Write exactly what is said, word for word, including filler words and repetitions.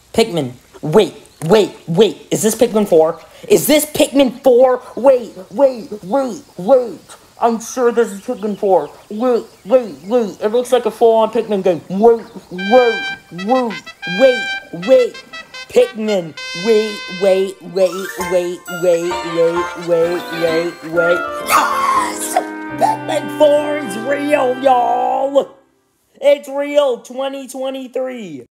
Pikmin. Wait, wait, wait. Is this Pikmin four? Is this Pikmin four? Wait, wait, wait, wait. I'm sure this is Pikmin four. Wait, wait, wait. It looks like a full-on Pikmin game. Wait, wait, wait, wait, wait. Pikmin. Wait, wait, wait, wait, wait, wait, wait, wait, wait. Yes! Pikmin four is real, y'all! It's real, twenty twenty-three.